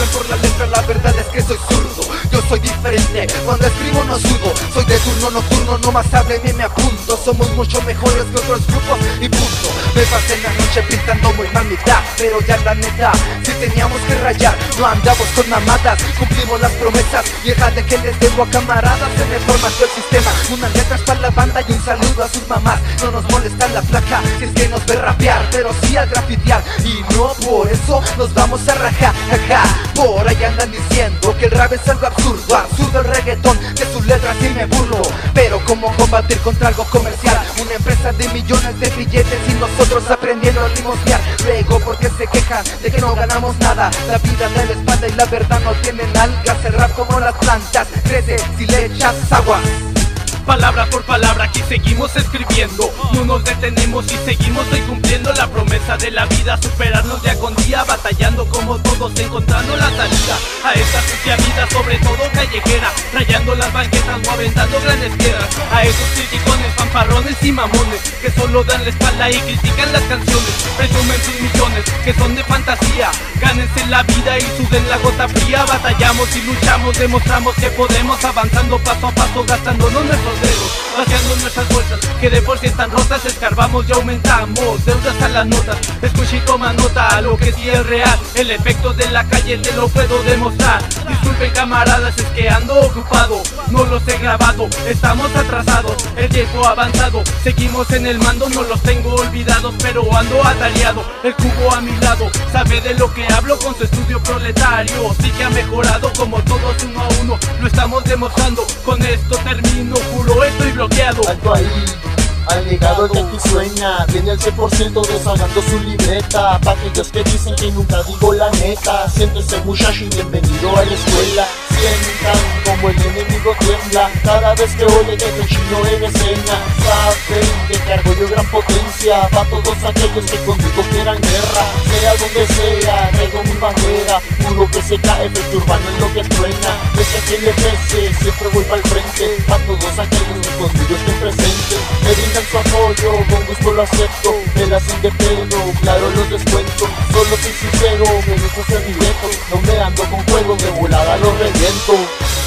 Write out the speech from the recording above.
juzguen por la letra, la verdad es que soy zurdo. Yo soy diferente, cuando escribo no sudo. Soy de turno nocturno, no más hábleme y me apunto. Somos mucho mejores que otros grupos y punto. Me pasé la noche pintando muy mamita, pero ya la neta, si teníamos que rayar, no andamos con mamadas. Cumplimos las promesas, vieja de que les debo a camaradas. Se me formató el sistema, unas letras para la banda y un saludo a sus mamás. No nos molesta la placa, si es que nos ve rapear, pero sí al grafitear. Y no por eso nos vamos a rajar, jaja. Por ahí andan diciendo que el rap es algo absurdo, absurdo el reggaetón, de sus letras sí me burlo. Pero cómo combatir contra algo comercial, una empresa de millones de billetes y nosotros aprendiendo a limosnear. Luego porque se quejan de que no ganamos nada, la vida de la espalda y la verdad no tienen algas. El rap como las plantas crece si le echas agua. Palabra por palabra aquí seguimos escribiendo, no nos detenemos y seguimos hoy cumpliendo la promesa de la vida, superarnos día con día, batallando como todos, encontrando la salida a esta sucia vida, sobre todo callejera, rayando las banquetas o aventando grandes piedras, a esos criticones, fanfarrones y mamones, que solo dan la espalda y critican las canciones, presumen sus millones, que son de fantasía, gánense la vida y suden la gota fría, batallamos y luchamos, demostramos que podemos, avanzando paso a paso, gastándonos nuestros dedos, vaciando nuestras bolsas, que de por sí están rotas, escarbamos y aumentamos, deudas a las notas, escucha y toma nota, a lo que sí es real, el efecto de la calle te lo puedo demostrar, disculpen camaradas, es que ando ocupado, no los he grabado, estamos atrasados, el tiempo avanzado, seguimos en el mando, no los tengo olvidados, pero ando atareado, el cubo a mi lado, sabe de lo que hablo con su estudio proletario, sí que ha mejorado como todos uno a uno, lo estamos demostrando, con esto termino, juro estoy bloqueado. Alto ahí, al legado que aquí sueña, tiene el 100% desahogando su libreta. Pa' aquellos que dicen que nunca digo la neta, siéntese muchacho y bienvenido a la escuela. Sientan como el enemigo tiembla cada vez que oye que el chino en escena. Saben que cargo yo gran potencia pa' todos aquellos que conmigo quieran guerra. Sea donde sea, traigo mi bandera, puro que se cae, efecto urbano en lo que truena. Desde que le pese, siempre voy pa'l frente, pa' todos aquellos que conmigo estén presentes. Me brindan su apoyo, con gusto lo acepto, me la hacen de pelo, claro los descuento. Solo soy sincero, me gusta ser directo, no me ando con fuego, de volada lo reviento.